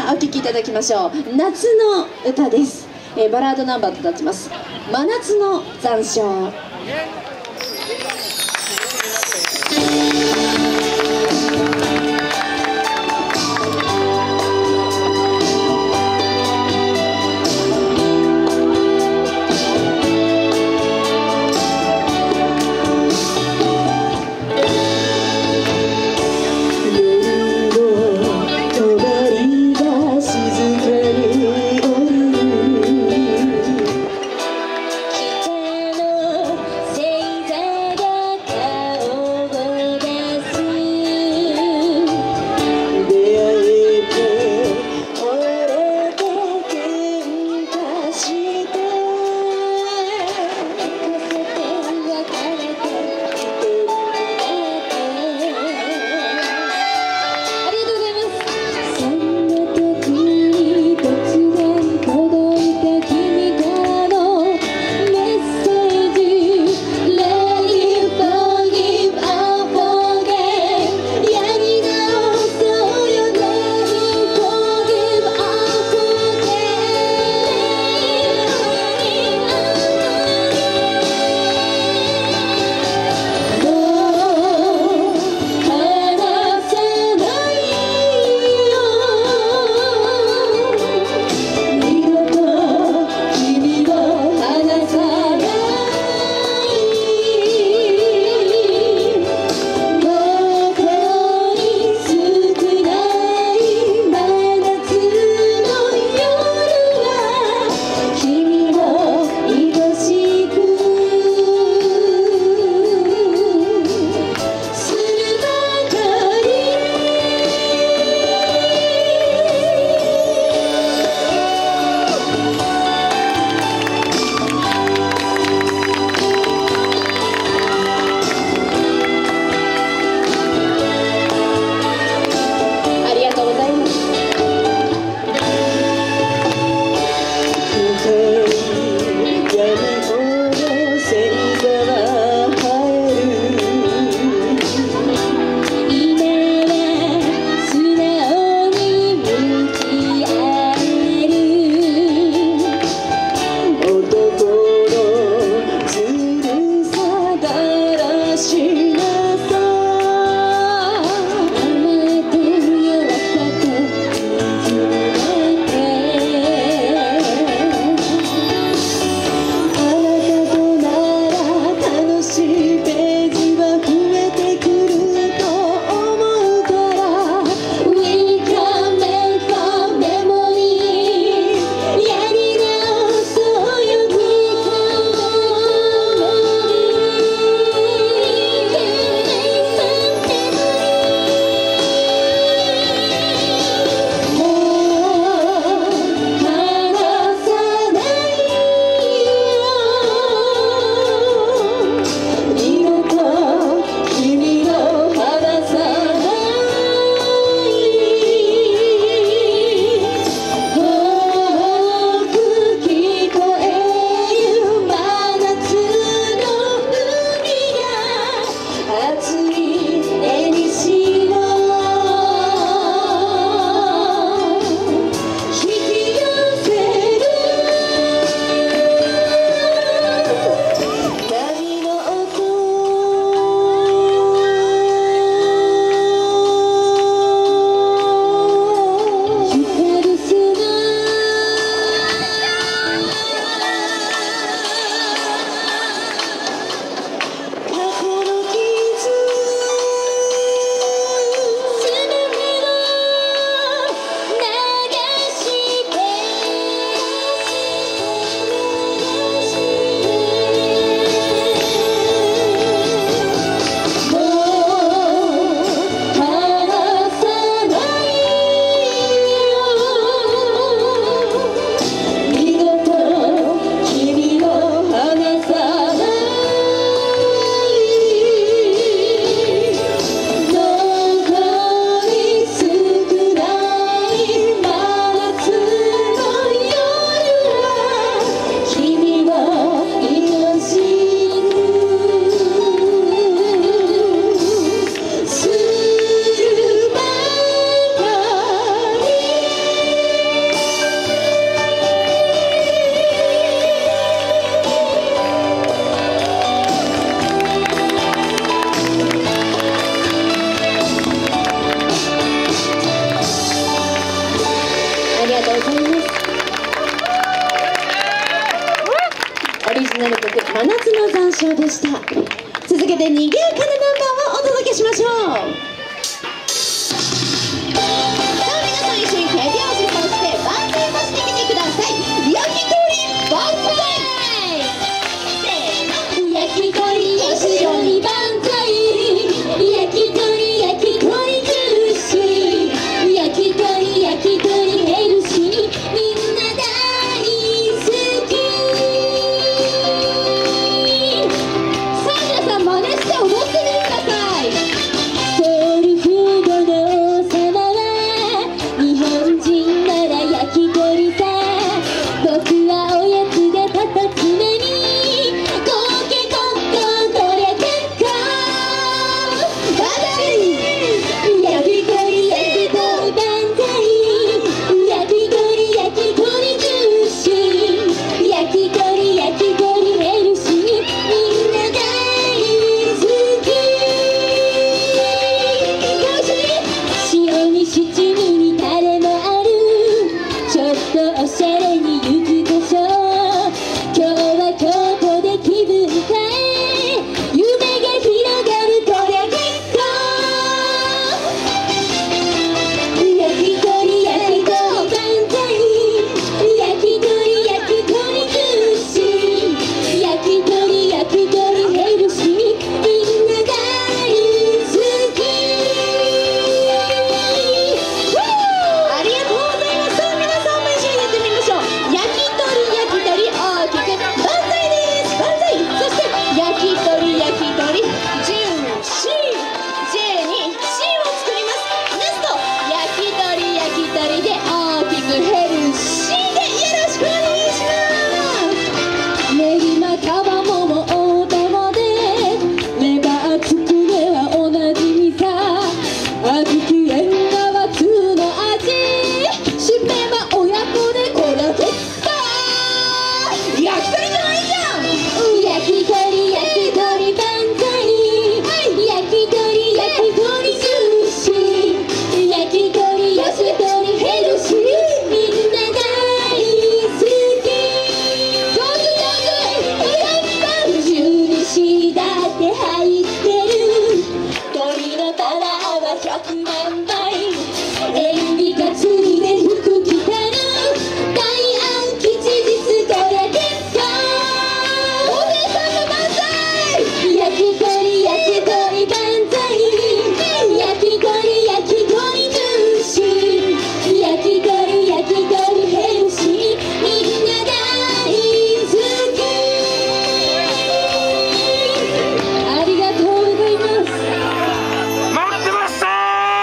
あ、お聴きいただきましょう。夏の歌です。バラードナンバーとなってます。真夏の残暑。 北のがとうございます。オリジナル曲「真夏の残暑」でした。続けて賑やかなナンバーをお届けしましょう。さあ皆さん一緒に手拍子をして万歳もしてみてください。焼き鳥万歳、せーの、焼き鳥一緒に万歳、焼き鳥焼き鳥ジューシー、焼き鳥焼き鳥ヘルシー、みんな大好き。さあ皆さん真似して踊ってみてください。ソウルフードの王様は日本人なら焼き鳥さ。僕はおやつでパパつまみ、コケコッコこりゃ結構バザイ、焼き鳥焼き鳥万歳、焼き鳥焼き鳥ジューシー、焼き鳥焼き鳥ヘルシー、みんな大好き。塩に七味にタレもある、ちょっとおしゃれに柚子胡椒、今日は京都で気分変え、夢が広がるこりゃ結構、焼き鳥焼き鳥万歳、焼き鳥焼き鳥ジューシー、焼き鳥焼き鳥ヘルシー、みんな大好き。ありがとうございます。皆さんも一緒にやってみましょう。焼き鳥焼き鳥大きく万歳です。万歳。そして焼き鳥焼き鳥ジューシー、 J に C を作ります。ラスト焼き鳥焼き鳥で大きくヘルシーでよろしくお願いします。練馬皮もも大玉でレバーつくねはおなじみさ。あずき縁側通の味、締めは親子でこれ結果、焼き鳥じゃないじゃん。焼き鳥焼き鳥万歳、焼き鳥焼き鳥ジューシー、焼き鳥焼き鳥ヘルシー、みんな大好き。上手上手、やっぱ十二支だって入ってる、鳥のタラは100万倍、塩ビがついで服着たる、大安吉日こりゃ結構、お姉さんも万歳、焼き鳥焼き鳥万歳、焼き鳥焼き鳥ジューシー、焼き鳥焼き鳥ヘルシー、みんな大好き。ありがとうございます。 待ってました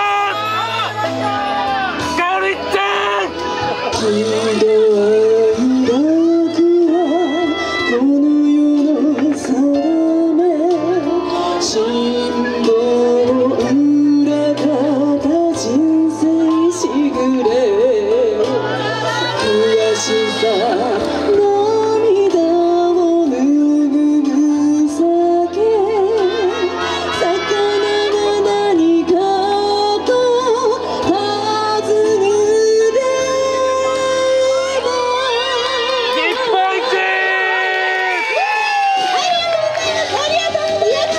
ー、かおりちゃん。 喜怒哀楽はこの世の定め、辛抱裏方人生しぐれ、悔しさ涙を拭う酒、魚が何かと尋ねれば、 日本一。 ありがとうございます。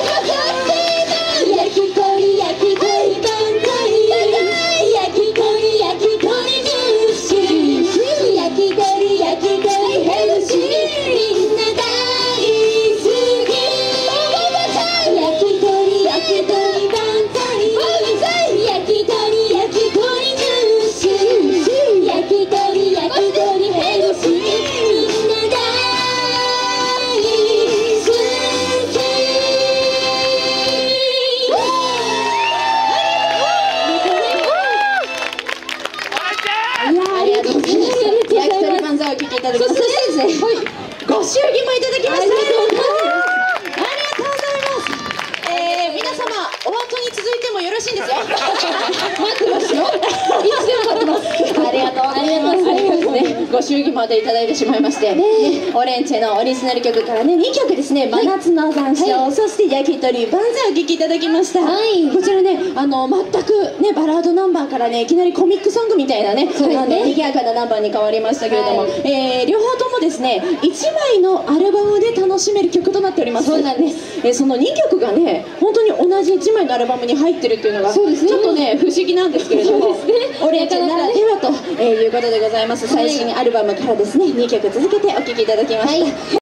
焼き鳥焼き鳥万歳、焼き鳥焼き鳥ジューシー、焼き鳥焼き鳥ヘルシー、みんな大好き。焼き鳥焼き鳥万歳、焼き鳥焼き鳥ジューシー、焼き鳥焼き鳥ヘルシー、みんな大好き。いやありがとうございます。焼き鳥万歳を聞いていただきました。そしてですね、ご祝儀もいただきました。ありがとうございます。皆様お後に続いてもよろしいんですよ。待ってますよ。いつでも待ってます。ありがとうございます。 ご祝儀までいただいてしまいまして、オレンチェのオリジナル曲からね2曲ですね、真夏の残暑、そして焼き鳥万歳お聴きいただきました。こちらね全くねバラードナンバーからねいきなりコミックソングみたいなね賑やかなナンバーに変わりましたけれども、両方ともですね1枚のアルバムで楽しめる曲となっております。そうなんです。その2曲がね本当に同じ1枚のアルバムに入ってるっていうのがちょっとね不思議なんですけれども、オレンジならではということでございます。最新アルバムからですね2曲続けてお聴きいただきました。